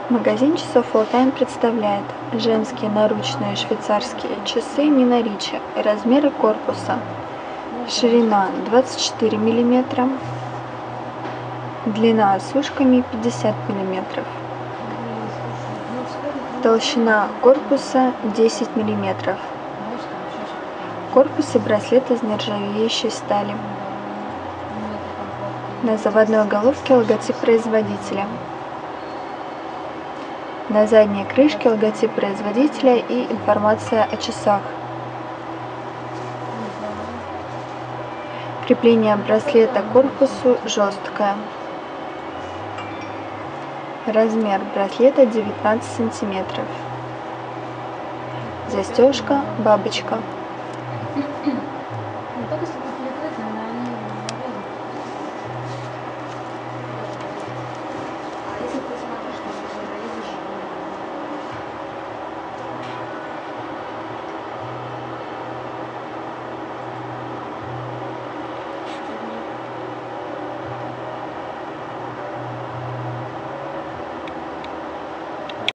Магазин часов Алтайн представляет женские наручные швейцарские часы Nina Ricci. Размеры корпуса: ширина 24 мм, длина с ушками 50 мм, толщина корпуса 10 мм. Корпус и браслет из нержавеющей стали. На заводной головке логотип производителя. На задней крышке логотип производителя и информация о часах. Крепление браслета к корпусу жесткое. Размер браслета 19 см. Застежка бабочка.